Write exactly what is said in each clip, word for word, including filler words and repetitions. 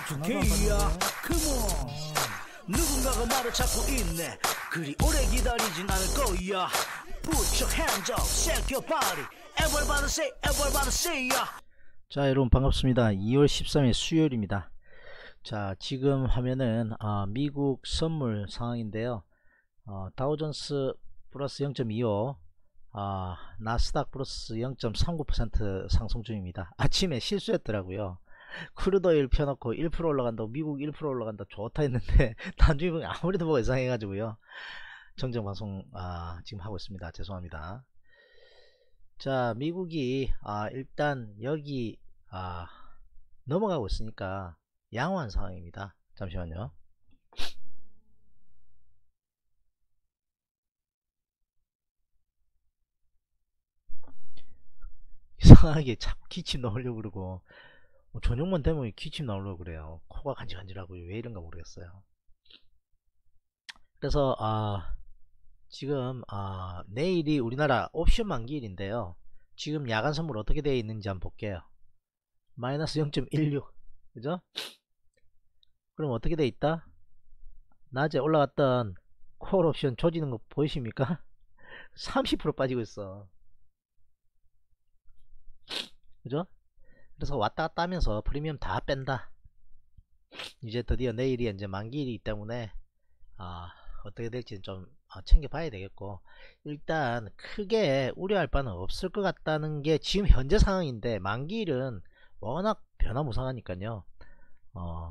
투케이야 컴온 누군가가 나를 찾고 있네 그리 오래 기다리진 않을 거야 Put your hands up, shake your body Everybody say, everybody say ya. 자 여러분 반갑습니다. 이월 십삼일 수요일입니다. 자 지금 화면은 어, 미국 선물 상황인데요. 어, 다우존스 플러스 영 점 이오, 어, 나스닥 플러스 영 점 삼구 퍼센트 상승 중입니다. 아침에 실수했더라고요. 크루드오일 펴놓고 일 퍼센트 올라간다고 미국 일 퍼센트 올라간다 좋다 했는데 나중에 보면 아무래도 뭐가 이상해가지고요. 정정방송 아, 지금 하고 있습니다. 죄송합니다. 자 미국이 아, 일단 여기 아, 넘어가고 있으니까 양호한 상황입니다. 잠시만요. 이상하게 자꾸 기침 나오려고 그러고 뭐 저녁만 되면 기침 나오려고 그래요. 코가 간질간질하고 왜 이런가 모르겠어요. 그래서 아, 지금 아, 내일이 우리나라 옵션 만기일인데요. 지금 야간 선물 어떻게 되어 있는지 한번 볼게요. 마이너스 영 점 일육 그죠? 그럼 어떻게 되어 있다? 낮에 올라갔던 콜 옵션 조지는 거 보이십니까? 삼십 퍼센트 빠지고 있어. 그죠? 그래서 왔다 갔다 하면서 프리미엄 다 뺀다. 이제 드디어 내일이 이제 만기일이기 때문에 아, 어떻게 될지 좀 챙겨봐야 되겠고, 일단 크게 우려할 바는 없을 것 같다는 게 지금 현재 상황인데, 만기일은 워낙 변화무쌍하니까요. 어,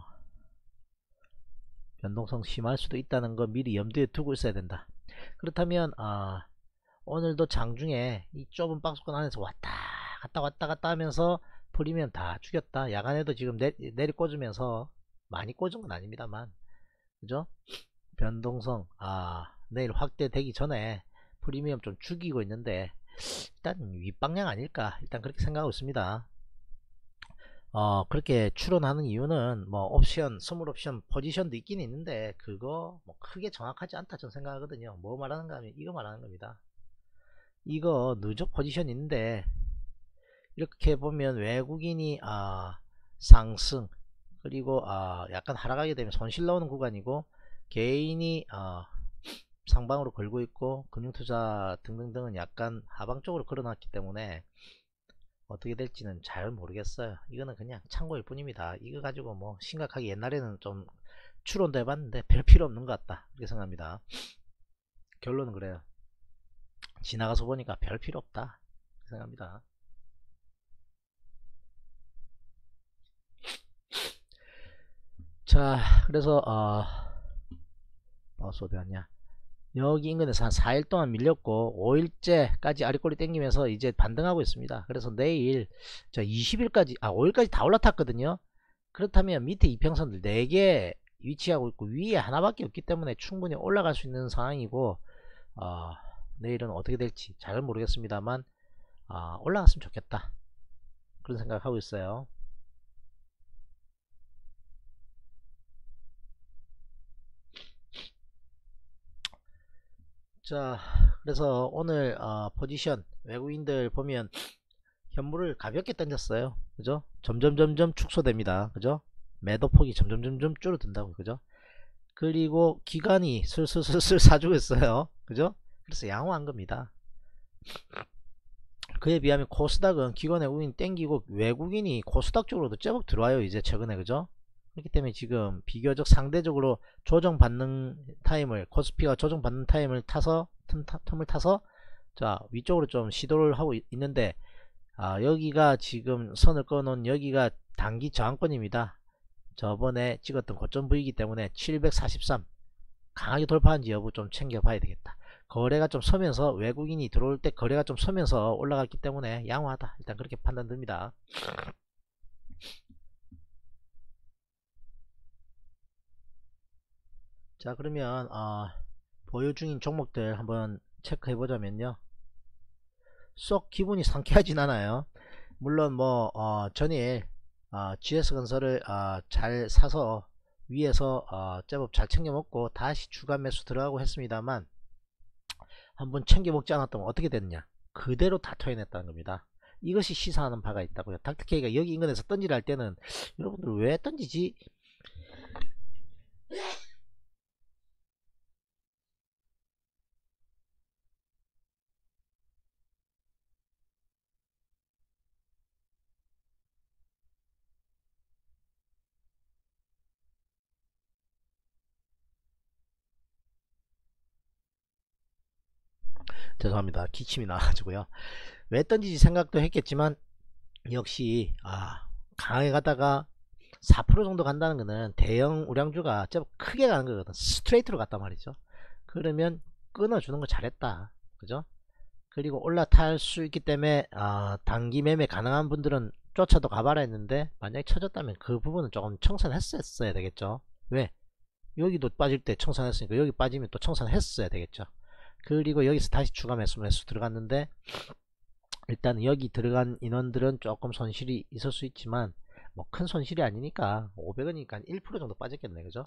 변동성 심할 수도 있다는 거 미리 염두에 두고 있어야 된다. 그렇다면 아, 오늘도 장중에 이 좁은 박스권 안에서 왔다 갔다 왔다 갔다 하면서 프리미엄 다 죽였다. 야간에도 지금 내, 내리 꽂으면서 많이 꽂은 건 아닙니다만, 그죠? 변동성 아, 내일 확대되기 전에 프리미엄 좀 죽이고 있는데 일단 윗방향 아닐까, 일단 그렇게 생각하고 있습니다. 어, 그렇게 추론하는 이유는 뭐 옵션, 선물 옵션 포지션도 있긴 있는데 그거 뭐 크게 정확하지 않다 저는 생각하거든요. 뭐 말하는가 하면 이거 말하는 겁니다. 이거 누적 포지션 있는데 이렇게 보면 외국인이 아, 상승, 그리고 아, 약간 하락하게 되면 손실 나오는 구간이고, 개인이 어, 상방으로 걸고 있고, 금융투자 등등등은 약간 하방 쪽으로 걸어놨기 때문에 어떻게 될지는 잘 모르겠어요. 이거는 그냥 참고일 뿐입니다. 이거 가지고 뭐 심각하게 옛날에는 좀 추론도 해봤는데 별 필요 없는 것 같다 이렇게 생각합니다. 결론은 그래요. 지나가서 보니까 별 필요 없다 생각합니다. 자 그래서 어, 버스 어디 갔냐, 여기 인근에서 한 사 일 동안 밀렸고 오 일째까지 아리꼬리 땡기면서 이제 반등하고 있습니다. 그래서 내일 자 이십 일까지 아 오 일까지 다 올라탔거든요. 그렇다면 밑에 이평선들 네 개 위치하고 있고 위에 하나밖에 없기 때문에 충분히 올라갈 수 있는 상황이고, 어, 내일은 어떻게 될지 잘 모르겠습니다만 어, 올라갔으면 좋겠다 그런 생각하고 있어요. 자 그래서 오늘 어, 포지션 외국인들 보면 현물을 가볍게 던졌어요. 그죠? 점점 점점 축소됩니다. 그죠? 매도폭이 점점 점점 줄어든다고. 그죠? 그리고 기관이 슬슬슬슬 사주고 있어요. 그죠? 그래서 양호한 겁니다. 그에 비하면 코스닥은 기관 외국인 땡기고 외국인이 코스닥 쪽으로도 제법 들어와요 이제 최근에. 그죠? 그렇기 때문에 지금 비교적 상대적으로 조정받는 타임을, 코스피가 조정받는 타임을 타서 틈, 틈을 타서 자 위쪽으로 좀 시도를 하고 있는데, 아, 여기가 지금 선을 꺼놓은 여기가 단기 저항권입니다. 저번에 찍었던 고점 부위이기 때문에 칠백사십삼 강하게 돌파한지 여부 좀 챙겨봐야 되겠다. 거래가 좀 서면서, 외국인이 들어올 때 거래가 좀 서면서 올라갔기 때문에 양호하다 일단 그렇게 판단됩니다. 자 그러면 어, 보유 중인 종목들 한번 체크해 보자면요, 쏙 기분이 상쾌하진 않아요. 물론 뭐 어, 전일 어, 지에스건설을 어, 잘 사서 위에서 어, 제법 잘 챙겨 먹고 다시 추가 매수 들어가고 했습니다만, 한번 챙겨 먹지 않았다면 어떻게 됐느냐, 그대로 다 토해냈다는 겁니다. 이것이 시사하는 바가 있다고요. 닥터케이가 여기 인근에서 던지를 할 때는 여러분들 왜 던지지 죄송합니다. 기침이 나가지고요. 왜 던지지 생각도 했겠지만 역시 아 강하게 가다가 사 퍼센트 정도 간다는 거는 대형 우량주가 좀 크게 가는 거거든. 스트레이트로 갔단 말이죠. 그러면 끊어주는 거 잘했다. 그죠? 그리고 올라탈 수 있기 때문에 어, 단기 매매 가능한 분들은 쫓아도 가봐라 했는데 만약에 쳐졌다면 그 부분은 조금 청산했었어야 되겠죠. 왜? 여기도 빠질 때 청산했으니까 여기 빠지면 또 청산했어야 되겠죠. 그리고 여기서 다시 추가 매수 매수 들어갔는데 일단 여기 들어간 인원들은 조금 손실이 있을 수 있지만 뭐 큰 손실이 아니니까 오백 원이니까 일 퍼센트 정도 빠졌겠네. 그죠?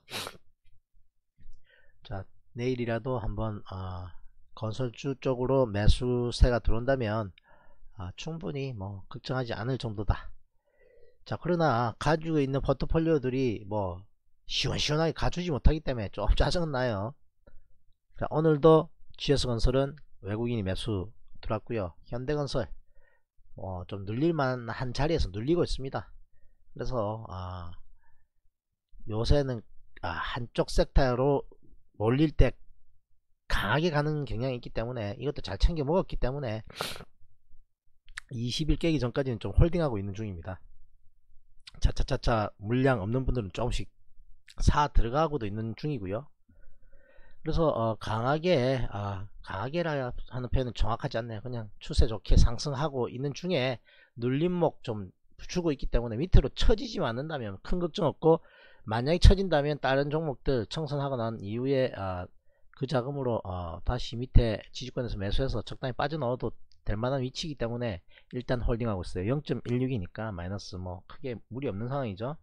자, 내일이라도 한번 어, 건설주 쪽으로 매수세가 들어온다면 어, 충분히 뭐 걱정하지 않을 정도다. 자, 그러나 가지고 있는 포트폴리오들이 뭐 시원시원하게 가주지 못하기 때문에 좀 짜증은 나요. 자, 오늘도 지에스건설은 외국인이 매수 들어왔고요. 현대건설 어, 좀 눌릴만한 자리에서 눌리고 있습니다. 그래서 아, 요새는 아, 한쪽 섹터로 몰릴 때 강하게 가는 경향이 있기 때문에 이것도 잘 챙겨 먹었기 때문에 이십 일 깨기 전까지는 좀 홀딩하고 있는 중입니다. 차차차차 물량 없는 분들은 조금씩 사 들어가고도 있는 중이고요. 그래서 어, 강하게 아, 강하게라 하는 표현은 정확하지 않네요. 그냥 추세 좋게 상승하고 있는 중에 눌림목 좀 주고 있기 때문에 밑으로 쳐지지만 않는다면 큰 걱정 없고, 만약에 쳐진다면 다른 종목들 청산하고 난 이후에 아, 그 자금으로 어, 다시 밑에 지지권에서 매수해서 적당히 빠져넣어도 될 만한 위치이기 때문에 일단 홀딩하고 있어요. 영 점 일육이니까 마이너스 뭐 크게 무리 없는 상황이죠.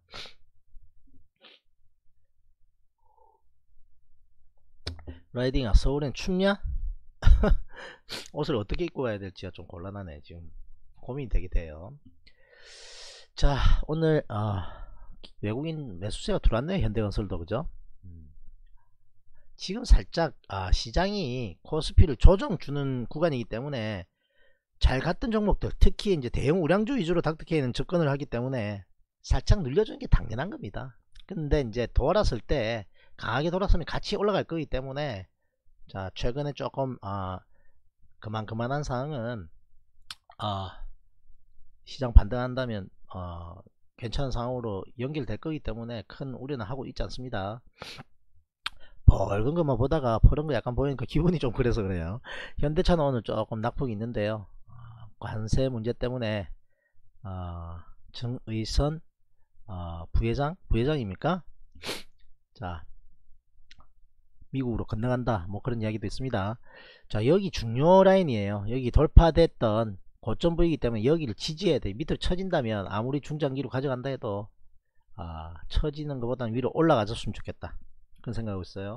라이딩아, 서울엔 춥냐? 옷을 어떻게 입고 가야 될지가 좀 곤란하네. 지금 고민이 되게 돼요. 자, 오늘 어, 외국인 매수세가 들어왔네요. 현대건설도. 그죠? 음. 지금 살짝 아, 시장이 코스피를 조정 주는 구간이기 때문에 잘 갔던 종목들, 특히 이제 대형 우량주 위주로 닥터케이는 접근을 하기 때문에 살짝 늘려주는 게 당연한 겁니다. 근데 이제 돌았을 때 강하게 돌았으면 같이 올라갈 거기 때문에 자, 최근에 조금 어, 그만 그만한 상황은 어, 시장 반등한다면 어, 괜찮은 상황으로 연결될 거기 때문에 큰 우려는 하고 있지 않습니다. 벌건 것만 보다가 버른 거 약간 보이니까 기분이 좀 그래서 그래요. 현대차는 오늘 조금 낙폭이 있는데요. 어, 관세 문제 때문에 어, 정의선 어, 부회장 부회장입니까? 자, 미국으로 건너간다 뭐 그런 이야기도 있습니다. 자, 여기 중요 라인이에요. 여기 돌파됐던 고점 부위이기 때문에 여기를 지지해야 돼. 밑으로 쳐진다면 아무리 중장기로 가져간다 해도 아, 쳐지는 것보다는 위로 올라가줬으면 좋겠다, 그런 생각하고 있어요.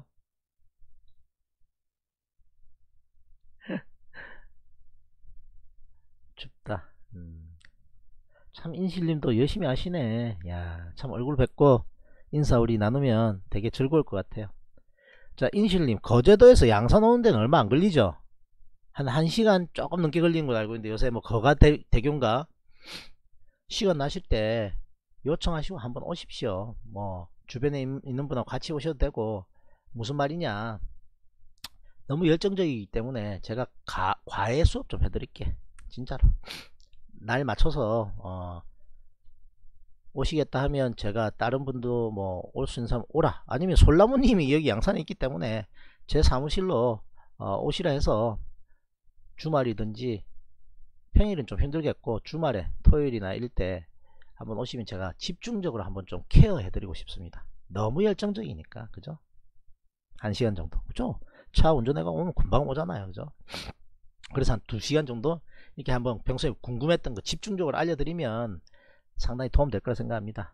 춥다. 음. 참 인실님도 열심히 하시네. 야, 참 얼굴 뵙고 인사 우리 나누면 되게 즐거울 것 같아요. 자, 인실님, 거제도에서 양산 오는 데는 얼마 안 걸리죠? 한 1시간 조금 넘게 걸리는 걸 알고 있는데 요새 뭐 거가 대, 대교인가? 시간 나실 때 요청하시고 한번 오십시오. 뭐 주변에 있는 분하고 같이 오셔도 되고. 무슨 말이냐, 너무 열정적이기 때문에 제가 가, 과외 수업 좀 해드릴게. 진짜로 날 맞춰서 어, 오시겠다 하면 제가 다른 분도 뭐 올 수 있는 사람 오라, 아니면 솔나무님이 여기 양산에 있기 때문에 제 사무실로 어, 오시라 해서 주말이든지, 평일은 좀 힘들겠고 주말에 토요일이나 이럴 때 한번 오시면 제가 집중적으로 한번 좀 케어 해드리고 싶습니다. 너무 열정적이니까. 그죠? 한 시간 정도. 그죠? 차 운전해가 오면 금방 오잖아요. 그죠? 그래서 한 두 시간 정도 이렇게 한번 평소에 궁금했던 거 집중적으로 알려드리면 상당히 도움 될 거라 생각합니다.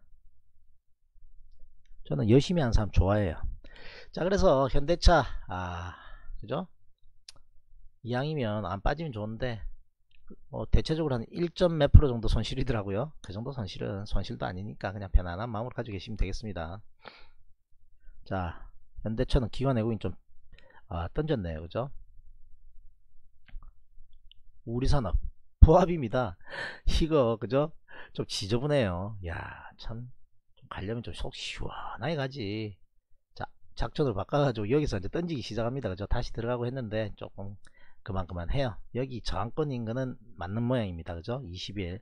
저는 열심히 하는 사람 좋아해요. 자, 그래서 현대차 아, 그죠? 이왕이면 안 빠지면 좋은데 뭐 대체적으로 한 일 점 몇 프로 정도 손실이더라고요. 그 정도 손실은 손실도 아니니까 그냥 편안한 마음으로 가지고 계시면 되겠습니다. 자, 현대차는 기관 외국인 좀 아, 던졌네요. 그죠? 우리산업 포합입니다. 이거 그죠? 좀 지저분해요. 야, 참 좀 가려면 좀 속 시원하게 가지. 자, 작전을 바꿔가지고 여기서 이제 던지기 시작합니다. 그죠? 다시 들어가고 했는데 조금 그만 그만 해요. 여기 저항권인 거는 맞는 모양입니다. 그죠? 이십 일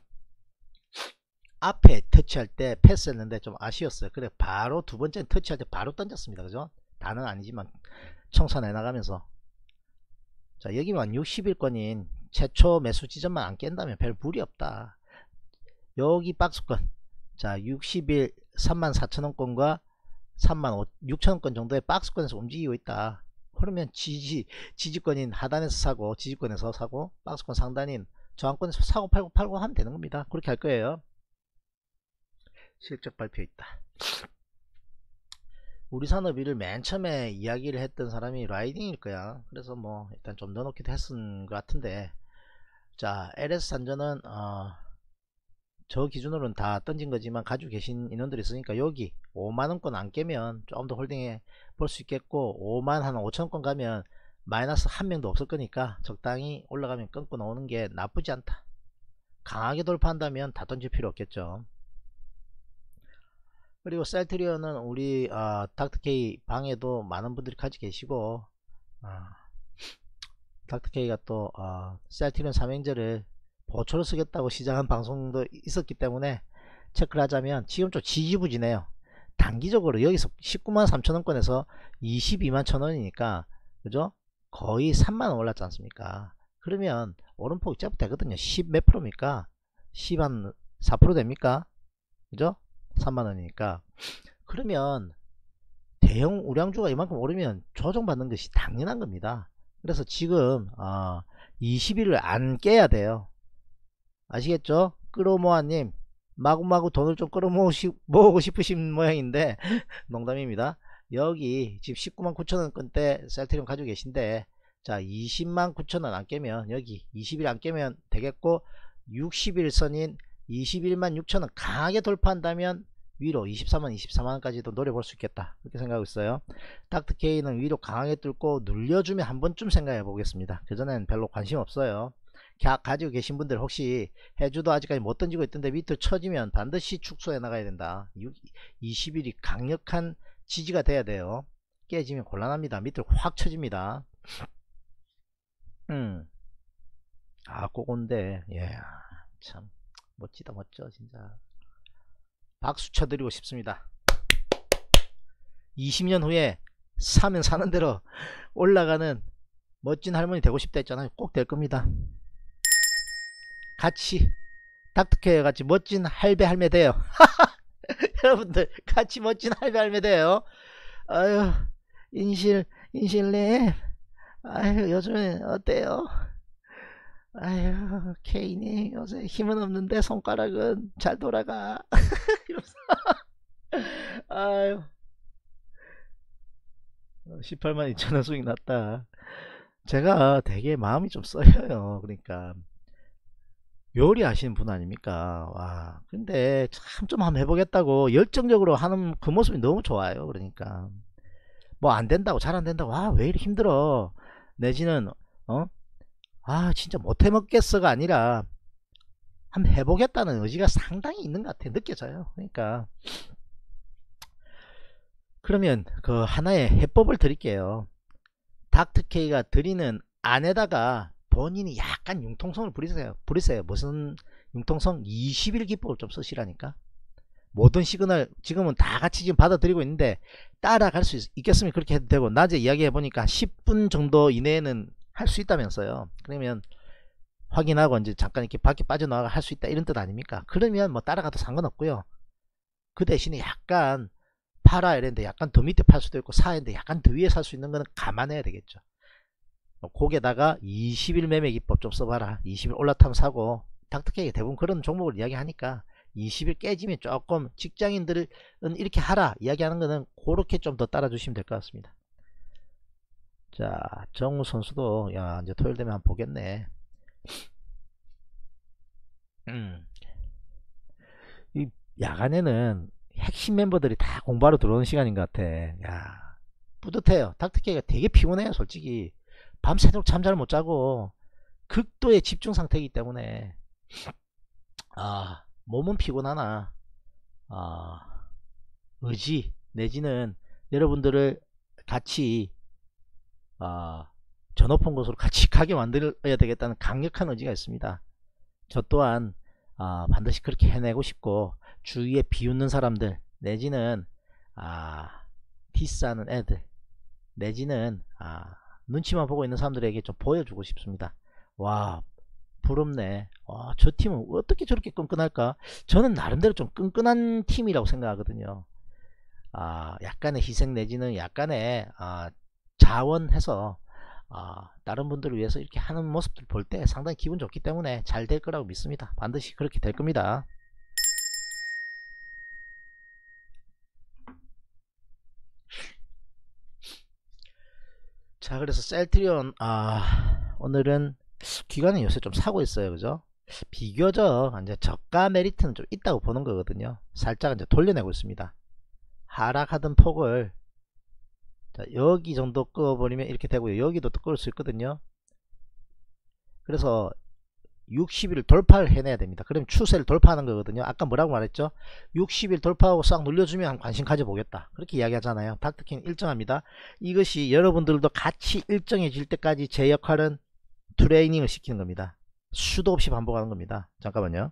앞에 터치할 때 패스했는데 좀 아쉬웠어요. 그래 바로 두 번째 터치할 때 바로 던졌습니다. 그죠? 다는 아니지만 청산해 나가면서, 자 여기만 육십 일권인 최초 매수 지점만 안 깬다면 별 무리 없다. 여기 박스권, 자 육십 일 삼만 사천 원권과 삼만 육천 원권 정도의 박스권에서 움직이고 있다. 그러면 지지, 지지권인 하단에서 사고, 지지권에서 사고, 박스권 상단인 저항권에서 사고 팔고 팔고 하면 되는 겁니다. 그렇게 할 거예요. 실적 발표 있다. 우리산업일을 맨 처음에 이야기를 했던 사람이 라이딩일 거야. 그래서 뭐 일단 좀 넣어놓기도 했은 것 같은데, 자 엘에스산전은 어, 저 기준으로는 다 던진 거지만 가지고 계신 인원들이 있으니까 여기 오만원권 안 깨면 조금 더 홀딩해 볼 수 있겠고, 오만 한 오천원권 가면 마이너스 한 명도 없을 거니까 적당히 올라가면 끊고 나오는 게 나쁘지 않다. 강하게 돌파한다면 다 던질 필요 없겠죠. 그리고 셀트리온은 우리 어, 닥터케이 방에도 많은 분들이 가지고 계시고, 어, 닥터케이가 또 어, 셀트리온 삼행제를 보초로 쓰겠다고 시작한 방송도 있었기 때문에 체크를 하자면 지금 좀 지지부진해요. 단기적으로 여기서 십구만 삼천원권에서 이십이만 천원이니까 그죠? 거의 삼만원 올랐지 않습니까? 그러면 오름폭 제법 되거든요. 십 몇 프로입니까? 십 한 사 퍼센트 됩니까? 그죠? 삼만원이니까. 그러면 대형 우량주가 이만큼 오르면 조정받는 것이 당연한 겁니다. 그래서 지금 어, 이십 일을 안 깨야 돼요. 아시겠죠? 끌어모아님 마구마구 돈을 좀 끌어모으고 싶으신 모양인데 농담입니다. 여기 지금 십구만 구천원권대 셀트리온 가지고 계신데, 자 이십만 구천원 안 깨면 여기 이십 일 안 깨면 되겠고, 육십 일 선인 이십일만 육천원 강하게 돌파한다면 위로 이십사만 이십사만원까지도 노려볼 수 있겠다, 그렇게 생각하고 있어요. 닥터케이는 위로 강하게 뚫고 눌려주면 한 번쯤 생각해 보겠습니다. 그전엔 별로 관심 없어요. 가지고 계신 분들 혹시 해주도 아직까지 못 던지고 있던데 밑으로 쳐지면 반드시 축소해 나가야 된다. 이십 일이 강력한 지지가 돼야 돼요. 깨지면 곤란합니다. 밑으로 확 쳐집니다. 음. 아 그건데 예, 참 멋지다, 멋져 진짜. 박수 쳐드리고 싶습니다. 이십 년 후에 사면 사는 대로 올라가는 멋진 할머니 되고 싶다 했잖아요. 꼭 될 겁니다. 같이 닥터케어 같이 멋진 할배 할매 돼요. 여러분들 같이 멋진 할배 할매 돼요. 아유 인실 인실님, 아유 요즘에 어때요? 아유 케이님 요새 힘은 없는데 손가락은 잘 돌아가. 이러면서 아유 십팔만 이천원 수익 났다. 제가 되게 마음이 좀 썰려요. 그러니까 요리 하시는 분 아닙니까? 와, 근데 참 좀 한번 해보겠다고 열정적으로 하는 그 모습이 너무 좋아요. 그러니까 뭐 안 된다고, 잘 안 된다고, 아 왜 이렇게 힘들어, 내지는 어? 아 진짜 못 해먹겠어가 아니라 한번 해보겠다는 의지가 상당히 있는 것 같아요. 느껴져요. 그러니까 그러면 그 하나의 해법을 드릴게요. 닥터케이가 드리는 안에다가 본인이 약간 융통성을 부리세요. 부리세요. 무슨 융통성? 이십 일 기법을 좀 쓰시라니까. 모든 시그널 지금은 다 같이 지금 받아들이고 있는데 따라갈 수 있, 있겠으면 그렇게 해도 되고, 낮에 이야기해 보니까 십 분 정도 이내에는 할 수 있다면서요. 그러면 확인하고 이제 잠깐 이렇게 밖에 빠져나가 할 수 있다, 이런 뜻 아닙니까? 그러면 뭐 따라가도 상관없고요. 그 대신에 약간 팔아 이랬는데 약간 더 밑에 팔 수도 있고, 사인데 약간 더 위에 살 수 있는 거는 감안해야 되겠죠. 거기에다가 이십 일 매매 기법 좀 써봐라. 이십 일 올라타면 사고. 닥터케이가 대부분 그런 종목을 이야기하니까 이십 일 깨지면 조금 직장인들은 이렇게 하라 이야기하는 거는 그렇게 좀 더 따라 주시면 될 것 같습니다. 자 정우 선수도 야 이제 토요일 되면 한번 보겠네. 음. 이 야간에는 핵심 멤버들이 다 공부하러 들어오는 시간인 것 같아. 야 뿌듯해요. 닥터케이가 되게 피곤해요. 솔직히 밤새도록 잠 잘 못 자고 극도의 집중 상태이기 때문에 아 몸은 피곤하나 아 의지 내지는 여러분들을 같이 아 저 높은 곳으로 같이 가게 만들어야 되겠다는 강력한 의지가 있습니다. 저 또한 아, 반드시 그렇게 해내고 싶고, 주위에 비웃는 사람들 내지는 아, 디스하는 애들 내지는 아, 눈치만 보고 있는 사람들에게 좀 보여주고 싶습니다. 와, 부럽네. 와, 저 팀은 어떻게 저렇게 끈끈할까? 저는 나름대로 좀 끈끈한 팀이라고 생각하거든요. 아, 약간의 희생 내지는 약간의 아, 자원해서 아, 다른 분들을 위해서 이렇게 하는 모습들 볼 때 상당히 기분 좋기 때문에 잘 될 거라고 믿습니다. 반드시 그렇게 될 겁니다. 자, 그래서 셀트리온 아, 오늘은 기관은 요새 좀 사고 있어요. 그죠? 비교적 이제 저가 메리트는 좀 있다고 보는 거거든요. 살짝 이제 돌려내고 있습니다. 하락하던 폭을 자, 여기 정도 끌어버리면 이렇게 되고요. 여기도 또 끌을 수 있거든요. 그래서 육십 일 돌파를 해내야 됩니다. 그럼 추세를 돌파하는 거거든요. 아까 뭐라고 말했죠? 육십 일 돌파하고 싹 눌려주면 관심 가져보겠다. 그렇게 이야기하잖아요. 닥터킹 일정합니다. 이것이 여러분들도 같이 일정해질 때까지 제 역할은 트레이닝을 시키는 겁니다. 수도 없이 반복하는 겁니다. 잠깐만요.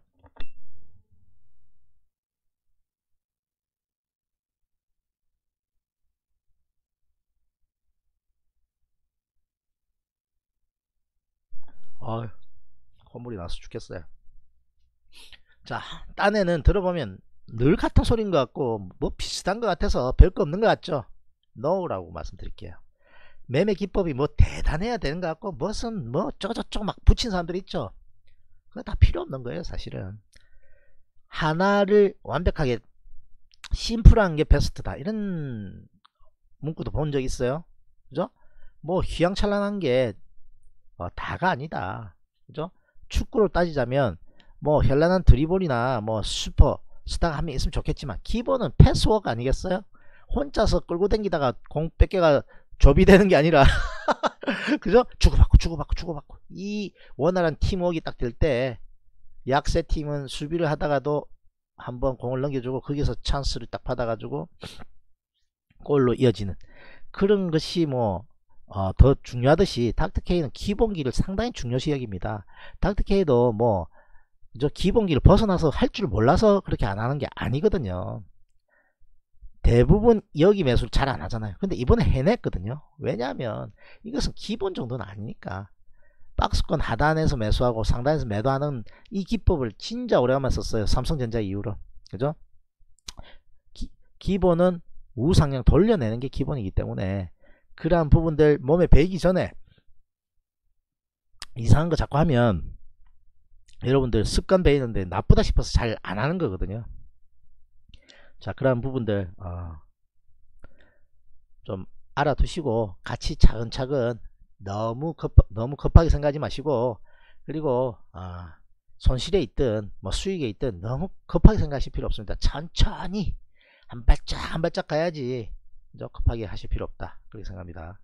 어휴, 콧물이 나서 죽겠어요. 자, 딴에는 들어보면 늘 같은 소리인 것 같고 뭐 비슷한 것 같아서 별거 없는 것 같죠? NO라고 말씀드릴게요. 매매 기법이 뭐 대단해야 되는 것 같고 무슨 뭐 저저쪽 막 붙인 사람들 있죠? 그거 다 필요 없는 거예요. 사실은 하나를 완벽하게 심플한 게 베스트다 이런 문구도 본 적 있어요. 그죠? 뭐 휘황찬란한 게 어, 다가 아니다. 그죠? 축구로 따지자면 뭐 현란한 드리블이나 뭐 슈퍼 스타가 한 명 있으면 좋겠지만 기본은 패스워크 아니겠어요? 혼자서 끌고 다니다가 공 뺏겨가 조비 되는 게 아니라 그죠? 주고받고 주고받고 주고받고 이 원활한 팀워크가 딱 될 때 약세 팀은 수비를 하다가도 한번 공을 넘겨주고 거기서 찬스를 딱 받아가지고 골로 이어지는 그런 것이 뭐 어, 더 중요하듯이 닥터케이는 기본기를 상당히 중요시 여깁니다. 닥터케이도 뭐 저 기본기를 벗어나서 할 줄 몰라서 그렇게 안 하는 게 아니거든요. 대부분 여기 매수를 잘 안 하잖아요. 근데 이번에 해냈거든요. 왜냐하면 이것은 기본 정도는 아니니까. 박스권 하단에서 매수하고 상단에서 매도하는 이 기법을 진짜 오래간만에 썼어요. 삼성전자 이후로. 그죠? 기, 기본은 우상향 돌려내는 게 기본이기 때문에 그러한 부분들 몸에 배이기 전에 이상한 거 자꾸 하면 여러분들 습관 배이는데 나쁘다 싶어서 잘 안 하는 거거든요. 자, 그러한 부분들 어, 좀 알아두시고 같이 차근차근 너무 급 너무 급하게 생각하지 마시고 그리고 어, 손실에 있든 뭐 수익에 있든 너무 급하게 생각하실 필요 없습니다. 천천히 한 발짝 한 발짝 가야지 급하게 하실 필요 없다 그렇게 생각합니다.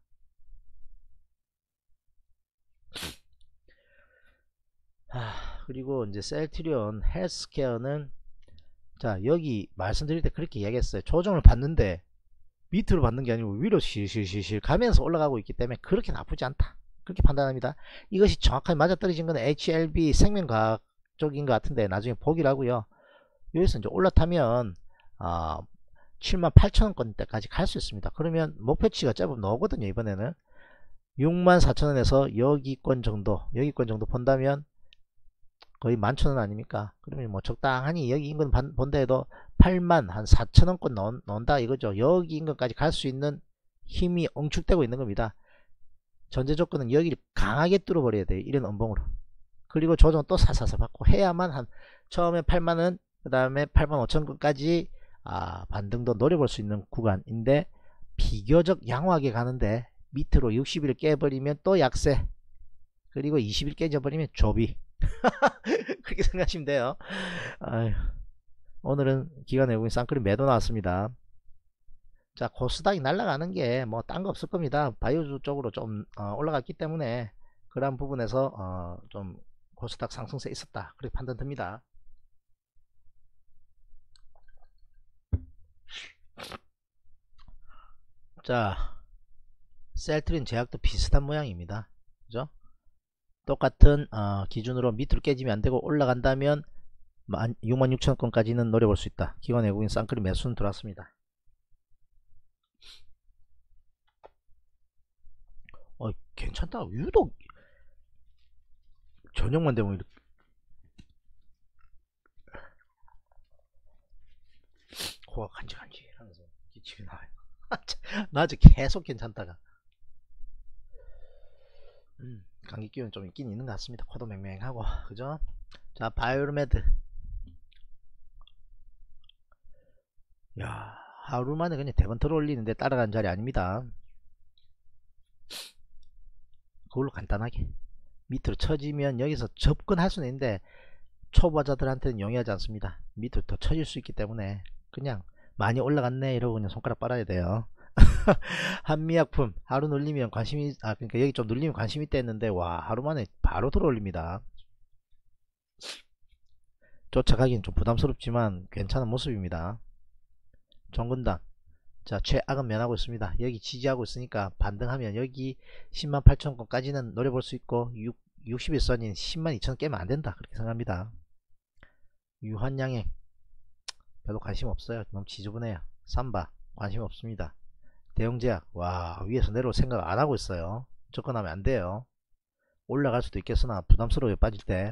아, 그리고 이제 셀트리온 헬스케어는 자 여기 말씀드릴 때 그렇게 이야기했어요. 조정을 받는데 밑으로 받는 게 아니고 위로 실실실실 가면서 올라가고 있기 때문에 그렇게 나쁘지 않다 그렇게 판단합니다. 이것이 정확하게 맞아떨어진 건 에이치엘비 생명과학 쪽인 것 같은데 나중에 보기라고요. 여기서 이제 올라타면 어, 칠만 팔천 원권대까지 갈 수 있습니다. 그러면 목표치가 제법 나오거든요. 이번에는 육만 사천 원에서 여기권 정도 여기권 정도 본다면 거의 만천 원 아닙니까? 그러면 뭐 적당하니 여기 인근 본다 해도 팔만 한 사천 원권 넣는다 이거죠. 여기 인근까지 갈 수 있는 힘이 엉축되고 있는 겁니다. 전제 조건은 여기를 강하게 뚫어버려야 돼요. 이런 음봉으로. 그리고 조정 또 사사사 받고 해야만 한 처음에 팔만 원 그 다음에 팔만 오천 원까지 아, 반등도 노려볼 수 있는 구간인데 비교적 양호하게 가는데 밑으로 육십 일 깨버리면 또 약세 그리고 이십 일 깨져버리면 조비 그렇게 생각하시면 돼요. 아유, 오늘은 기관 외국인 쌍끌이 매도 나왔습니다. 자, 코스닥이 날아가는 게 뭐 딴 거 없을 겁니다. 바이오주 쪽으로 좀 어, 올라갔기 때문에 그런 부분에서 어, 좀 코스닥 상승세 있었다 그렇게 판단 듭니다. 자, 셀트린 제약도 비슷한 모양입니다. 그죠? 똑같은 어, 기준으로 밑으로 깨지면 안되고 올라간다면 육만 육천 원권까지는 노려볼 수 있다. 기관 외국인 쌍끌이 매수는 들어왔습니다. 어, 괜찮다. 유독 저녁만 되면 이렇게 코가 간질간질 하면서 기침이 나와요. 낮에 계속 괜찮다가 음, 감기 기운 좀 있긴 있는 것 같습니다. 코도 맹맹하고 그죠? 자, 바이오메드. 야, 하루 만에 그냥 대번 들어 올리는데 따라간 자리 아닙니다. 그걸로 간단하게 밑으로 쳐지면 여기서 접근할 수는 있는데 초보자들한테는 용이하지 않습니다. 밑으로 더 쳐질 수 있기 때문에 그냥 많이 올라갔네 이러고 그냥 손가락 빨아야 돼요. 한미약품 하루 눌리면 관심이 아 그러니까 여기 좀 눌리면 관심이 있다 했는데 와 하루 만에 바로 들어 올립니다. 쫓아가기는 좀 부담스럽지만 괜찮은 모습입니다. 정근당 자 최악은 면하고 있습니다. 여기 지지하고 있으니까 반등하면 여기 십만 팔천 원까지는 노려볼 수 있고 육십 일선인 십만 이천 원 깨면 안된다 그렇게 생각합니다. 유한양행 별로 관심 없어요. 너무 지저분해요. 삼바 관심 없습니다. 대형제약 와 위에서 내려올 생각 안하고 있어요. 접근하면 안돼요. 올라갈 수도 있겠으나 부담스러워요 빠질 때.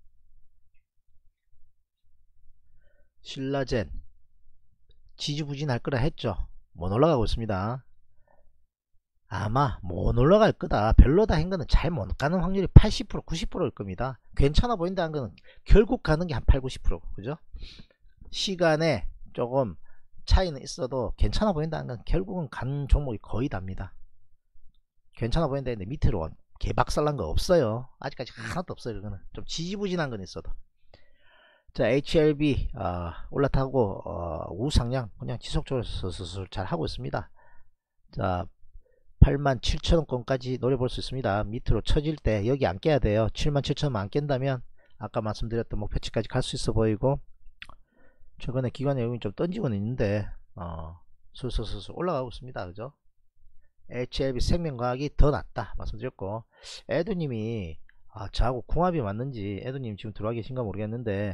신라젠 지지부진할 거라 했죠. 못 올라가고 있습니다. 아마 못 올라갈 거다 별로다 한 거는 잘 못 가는 확률이 팔십 퍼센트 구십 퍼센트일 겁니다. 괜찮아 보인다는 거는 결국 가는 게 한 팔 구십 퍼센트 그죠? 시간에 조금 차이는 있어도 괜찮아 보인다는 건 결국은 간 종목이 거의 답니다. 괜찮아 보인다 했는데 밑으로 개박살난 거 없어요. 아직까지 하나도 없어요. 그거는 좀 지지부진한 건 있어도. 자 에이치엘비 어, 올라타고 어, 우상향 그냥 지속적으로 슬슬 잘 하고 있습니다. 자 팔만 칠천 원권까지 노려볼 수 있습니다. 밑으로 쳐질 때 여기 안 깨야 돼요. 칠만 칠천 원 안 깬다면 아까 말씀드렸던 목표치까지 갈 수 있어 보이고 최근에 기관의 여기 좀 던지고는 있는데 어, 슬슬슬슬 올라가고 있습니다. 그죠? 에이치엘비 생명과학이 더 낫다 말씀드렸고 에두님이 아, 저하고 궁합이 맞는지 에두님 지금 들어와 계신가 모르겠는데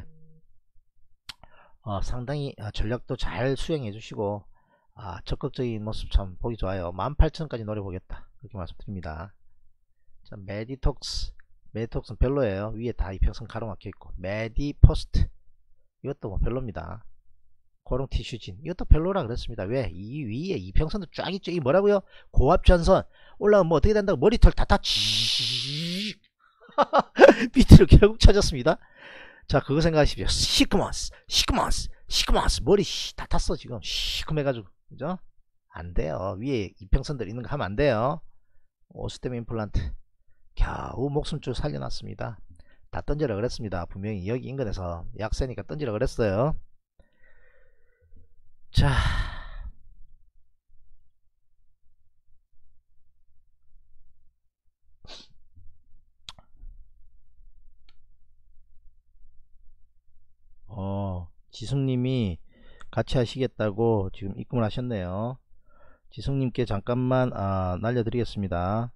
어, 상당히 전략도 잘 수행해 주시고 아, 적극적인 모습 참 보기 좋아요. 만 팔천 원까지 노려보겠다 그렇게 말씀드립니다. 자 메디톡스 메디톡스는 별로예요. 위에 다 이평선 가로막혀 있고 메디포스트 이것도 뭐 별로입니다. 고롱티슈진 이것도 별로라 그랬습니다. 왜? 이 위에 이평선도 쫙 있죠. 이 뭐라고요? 고압전선 올라가면 뭐 어떻게 된다고 머리털 다 타치 밑으로 결국 쳐졌습니다. 자 그거 생각하십시오. 시크먼스 시크먼스 시크먼스 머리 다 탔어 지금 시큼해가지고 그죠? 안돼요. 위에 이평선들 있는 거 하면 안돼요. 오스템 임플란트 겨우 목숨줄 살려놨습니다. 다 던지라 그랬습니다. 분명히 여기 인근에서 약세니까 던지라 그랬어요. 자 어, 지승님이 같이 하시겠다고 지금 입금을 하셨네요. 지승님께 잠깐만 아, 날려드리겠습니다.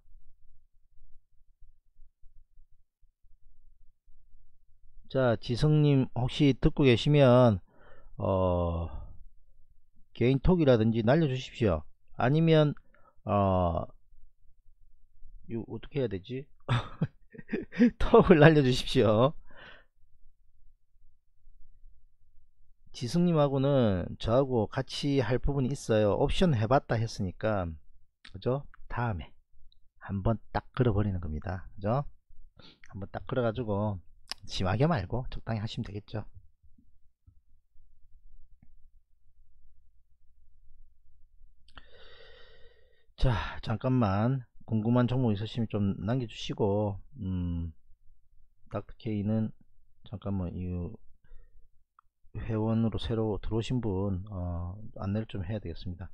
자 지승님 혹시 듣고 계시면 어, 개인톡이라든지 날려주십시오. 아니면 어, 이거 어떻게 해야 되지? 톡을 날려주십시오. 지승님하고는 저하고 같이 할 부분이 있어요. 옵션 해봤다 했으니까 그죠? 다음에 한번 딱 걸어버리는 겁니다. 그죠? 한번 딱 걸어가지고 심하게 말고 적당히 하시면 되겠죠. 자 잠깐만 궁금한 종목 있으시면 좀 남겨주시고 음, 닥터케이는 잠깐만 이 회원으로 새로 들어오신 분 어, 안내를 좀 해야 되겠습니다.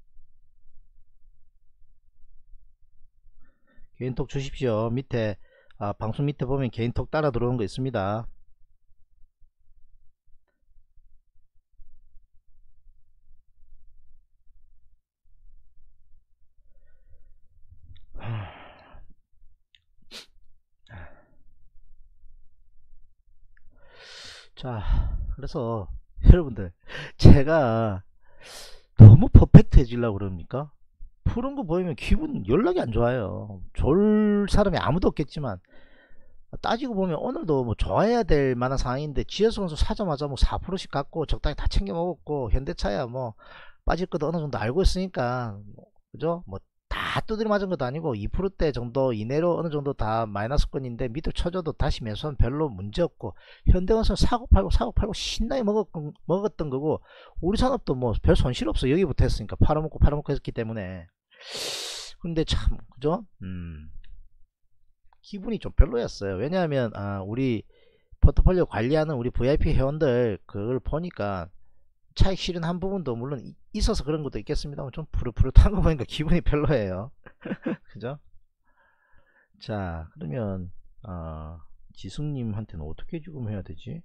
개인톡 주십시오. 밑에 아, 방송 밑에 보면 개인톡 따라 들어오는 거 있습니다. 자, 그래서 여러분들, 제가 너무 퍼펙트해지려고 그럽니까? 푸른 거 보이면 기분 연락이 안 좋아요. 좋을 사람이 아무도 없겠지만, 따지고 보면 오늘도 뭐 좋아해야 될 만한 상황인데 지혜수 선수 사자마자 뭐 사 퍼센트씩 갖고 적당히 다 챙겨 먹었고, 현대차야 뭐 빠질 것도 어느 정도 알고 있으니까 뭐, 그죠? 뭐 다 두드려 맞은 것도 아니고 이 퍼센트대 정도 이내로 어느 정도 다 마이너스권인데 밑으로 쳐줘도 다시 매수하면 별로 문제 없고, 현대건설 사고 팔고 사고 팔고 신나게 먹었, 먹었던 거고, 우리 산업도 뭐 별 손실 없어. 여기부터 했으니까 팔아먹고 팔아먹고 했기 때문에. 근데 참 그죠? 음 기분이 좀 별로였어요. 왜냐하면 아, 우리 포트폴리오 관리하는 우리 브이아이피 회원들 그걸 보니까 차익 실현한 부분도 물론 이- 있어서 그런 것도 있겠습니다만, 좀 푸릇푸릇한 거 보니까 기분이 별로예요. 그죠? 자, 그러면 어, 지숙님한테는 어떻게 지금 해야 되지?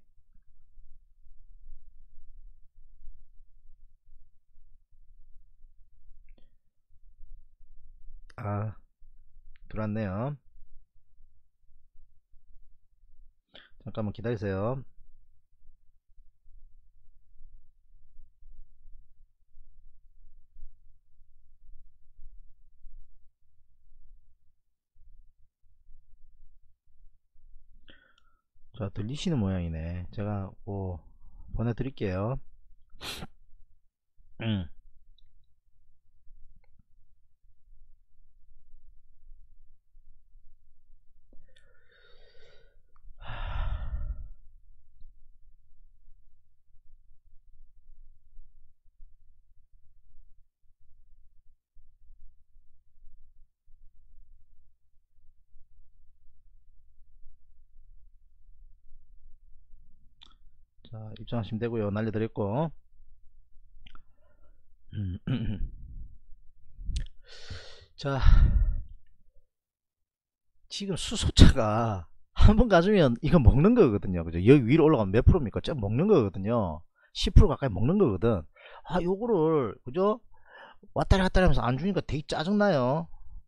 아, 들어왔네요. 잠깐만 기다리세요. 자, 들리시는 모양이네. 제가 뭐 보내드릴게요. 음. 자, 입장하시면 되고요. 날려드렸고. 음. 자, 지금 수소차가 한 번 가주면 이거 먹는 거거든요. 그죠? 여기 위로 올라가면 몇 프로입니까? 좀 먹는 거거든요. 십 퍼센트 가까이 먹는 거거든. 아, 요거를, 그죠? 왔다리 갔다리 하면서 안 주니까 되게 짜증나요.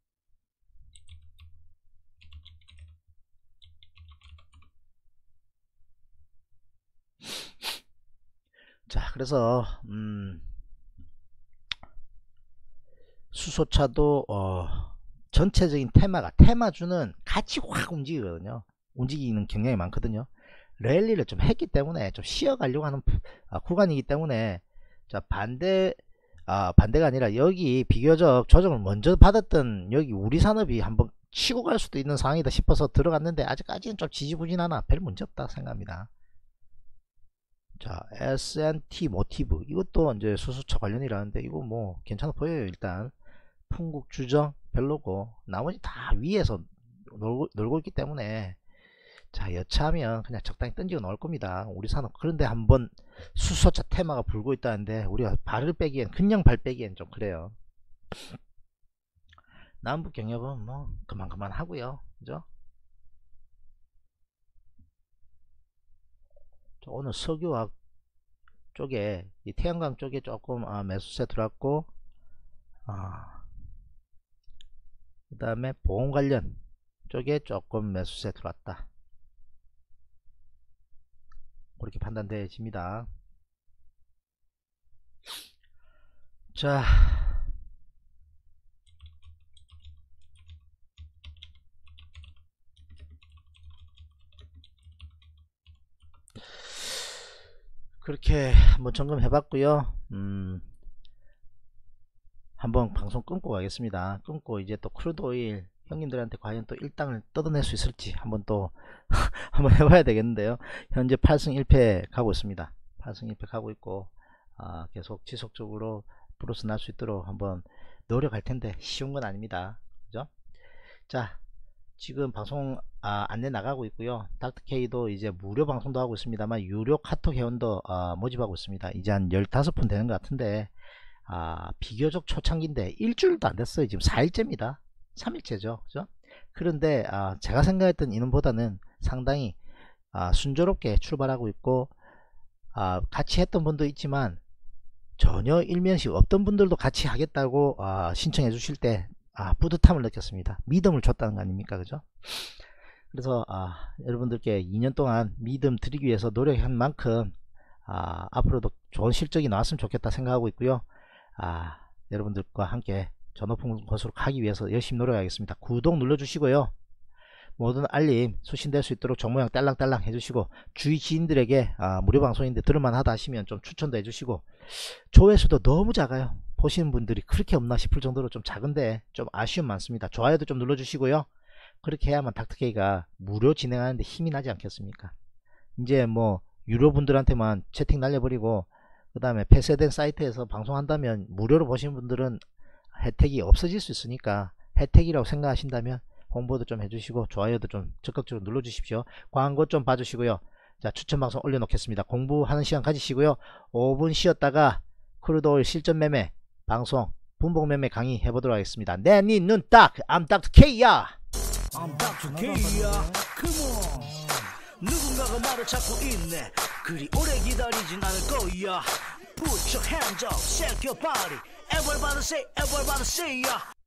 자, 그래서, 음, 수소차도, 어, 전체적인 테마가, 테마주는 같이 확 움직이거든요. 움직이는 경향이 많거든요. 랠리를 좀 했기 때문에 좀 쉬어가려고 하는 아, 구간이기 때문에, 자, 반대, 아, 반대가 아니라 여기 비교적 조정을 먼저 받았던 여기 우리 산업이 한번 치고 갈 수도 있는 상황이다 싶어서 들어갔는데, 아직까지는 좀 지지부진하나 별 문제 없다 생각합니다. 자, 에스엔티 모티브, 이것도 이제 수소차 관련이라는데 이거 뭐 괜찮아 보여요. 일단 풍국 주정 별로고, 나머지 다 위에서 놀고, 놀고 있기 때문에, 자, 여차하면 그냥 적당히 던지고 나올 겁니다. 우리 산업. 그런데 한번 수소차 테마가 불고 있다는데 우리가 발을 빼기엔, 그냥 발 빼기엔 좀 그래요. 남북 경협은 뭐 그만 그만 하고요. 그죠? 오늘 석유화학 쪽에, 이 태양광 쪽에 조금 아, 매수세 들어왔고, 아, 그 다음에 보험 관련 쪽에 조금 매수세 들어왔다. 그렇게 판단되어집니다. 자, 그렇게 한번 점검해 봤고요. 음, 한번 방송 끊고 가겠습니다. 끊고 이제 또 크루드오일 형님들한테 과연 또 일당을 뜯어낼 수 있을지 한번 또 한번 해봐야 되겠는데요. 현재 팔 승 일 패 가고 있습니다. 팔 승 일 패 가고 있고, 아, 계속 지속적으로 플러스 날 수 있도록 한번 노력할 텐데 쉬운 건 아닙니다. 그죠? 자, 지금 방송 아, 안내 나가고 있고요. 닥터케이도 이제 무료 방송도 하고 있습니다만 유료 카톡 회원도 아, 모집하고 있습니다. 이제 한 열다섯 분 되는 것 같은데, 아, 비교적 초창기인데 일주일도 안 됐어요. 지금 사 일째입니다. 삼 일째죠. 그죠? 그런데 아, 제가 생각했던 인원보다는 상당히 아, 순조롭게 출발하고 있고, 아, 같이 했던 분도 있지만 전혀 일면식 없던 분들도 같이 하겠다고 아, 신청해 주실 때 아, 뿌듯함을 느꼈습니다. 믿음을 줬다는 거 아닙니까, 그죠? 그래서 아, 여러분들께 이 년 동안 믿음 드리기 위해서 노력한 만큼 아, 앞으로도 좋은 실적이 나왔으면 좋겠다 생각하고 있고요. 아, 여러분들과 함께 저 높은 곳으로 가기 위해서 열심히 노력하겠습니다. 구독 눌러주시고요. 모든 알림 수신될 수 있도록 정모양 딸랑딸랑 해주시고, 주위 지인들에게 아, 무료 방송인데 들을만하다 하시면 좀 추천도 해주시고, 조회수도 너무 작아요. 보시는 분들이 그렇게 없나 싶을 정도로 좀 작은데 좀 아쉬움 많습니다. 좋아요도 좀 눌러주시고요. 그렇게 해야만 닥터케이가 무료 진행하는데 힘이 나지 않겠습니까? 이제 뭐 유료 분들한테만 채팅 날려버리고 그 다음에 폐쇄된 사이트에서 방송한다면 무료로 보시는 분들은 혜택이 없어질 수 있으니까, 혜택이라고 생각하신다면 홍보도 좀 해주시고 좋아요도 좀 적극적으로 눌러주십시오. 광고 좀 봐주시고요. 자, 추천 방송 올려놓겠습니다. 공부하는 시간 가지시고요. 오 분 쉬었다가 크루드 오일 실전 매매 방송 분봉 매매 강의 해보도록 하겠습니다. 내 니 눈 딱 I'm 닥터 K야. I'm 닥터 K야. Come on. 누군가가 말을 찾고 있네. 그리 오래 기다리진 않을 거야. Put your hands up, shake your body. Everybody say, everybody say, yeah.